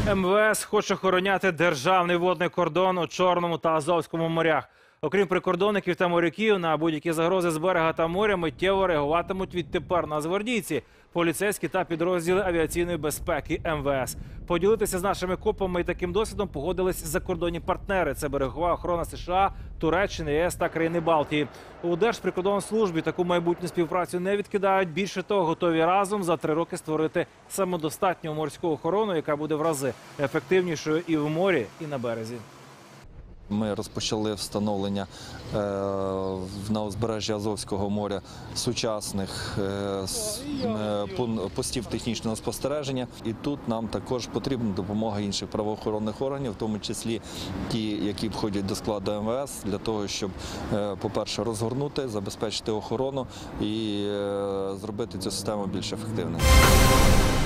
МВС хоче охороняти державний водний кордон у Чорному та Азовському морях. Окрім прикордонників та моряків, на будь-які загрози з берега та моря миттєво реагуватимуть відтепер нацгвардійці, поліцейські та підрозділи авіаційної безпеки МВС. Поділитися з нашими копами і таким досвідом погодились закордонні партнери. Це берегова охорона США, Туреччини, ЄС та країни Балтії. У Держприкордонслужбі таку майбутню співпрацю не відкидають. Більше того, готові разом за 3 роки створити самодостатню морську охорону, яка буде в рази ефективнішою і в морі, і на березі. Ми розпочали встановлення на узбережжі Азовського моря сучасних постів технічного спостереження. І тут нам також потрібна допомога інших правоохоронних органів, в тому числі ті, які входять до складу МВС, для того, щоб, по-перше, розгорнути, забезпечити охорону і зробити цю систему більш ефективною.